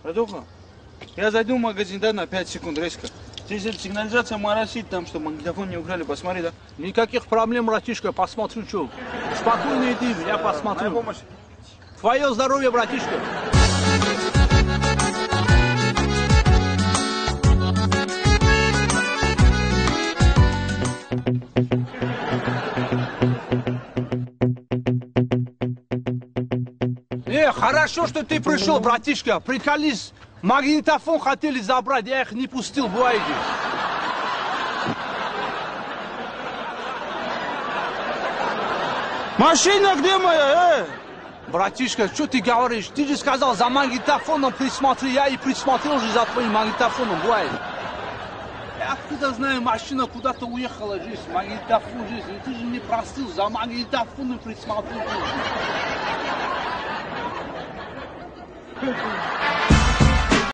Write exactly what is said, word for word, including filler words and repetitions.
Братуха, я зайду в магазин, да, на пять секунд резко. Здесь сигнализация моросит там, что магнитофон не украли, посмотри, да? Никаких проблем, братишка, посмотрю, что. Спокойно иди, я посмотрю. Моя помощь. Твое здоровье, братишка. Э, хорошо, что ты пришел, братишка. Приколись. Магнитофон хотели забрать, я их не пустил в Уайди. Машина где моя, э? Братишка, что ты говоришь? Ты же сказал, за магнитофоном присмотри, я и присмотрел же за твоим магнитофоном в Уайди. Я откуда знаю, машина куда-то уехала, жизнь, магнитофон, жизнь. Ты же не просил, за магнитофоном присмотрел. Жизнь.